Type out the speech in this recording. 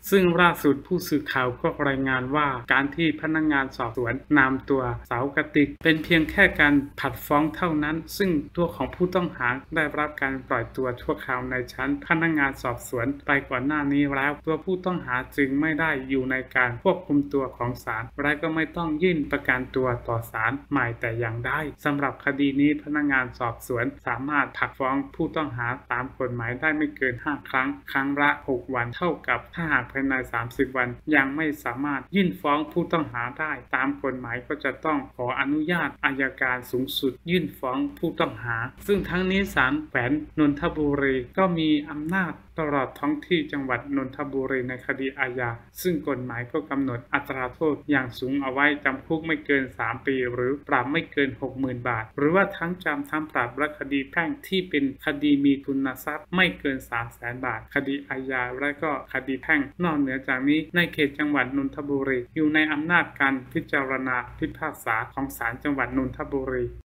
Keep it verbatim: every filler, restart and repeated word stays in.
ซึ่งล่าสุดผู้สื่อข่าวก็รายงานว่าการที่พนักงานสอบสวนนำตัวสาวกติกเป็นเพียงแค่การผัดฟ้องเท่านั้นซึ่งตัวของผู้ต้องหาได้รับการปล่อยตัวชั่วคราวในชั้นพนักงานสอบสวนไปก่อนหน้านี้แล้วตัวผู้ต้องหาจึงไม่ได้อยู่ในการควบคุมตัวของศาลและก็ไม่ต้องยื่นประกันตัวต่อศาลใหม่แต่อย่างใดสำหรับคดีนี้พนักงานสอบสวนสามารถผัดฟ้องผู้ต้องหาตามกฎหมายได้ไม่เกินห้าครั้งครั้งละหกวันเท่ากับถ้าหากภายในสามสิบวันยังไม่สามารถยื่นฟ้องผู้ต้องหาได้ตามกฎหมายก็จะต้องขออนุญาตอัยการสูงสุดยื่นฟ้องผู้ต้องหาซึ่งทั้งนี้ศาลแขวงนนทบุรีก็มีอำนาจตลอดท้องที่จังหวัดนนทบุรีในคดีอาญาซึ่งกฎหมายก็กำหนดอัตราโทษอย่างสูงเอาไว้จำคุกไม่เกินสามปีหรือปรับไม่เกิน หกหมื่น บาทหรือว่าทั้งจำทั้งปรับและคดีแพ่งที่เป็นคดีมีทุนทรัพย์ไม่เกิน สามแสน บาทคดีอาญาและก็คดีแพ่งนอกเหนือจากนี้ในเขตจังหวัดนนทบุรีอยู่ในอำนาจการพิจารณาพิพากษาของศาลจังหวัดนนทบุรี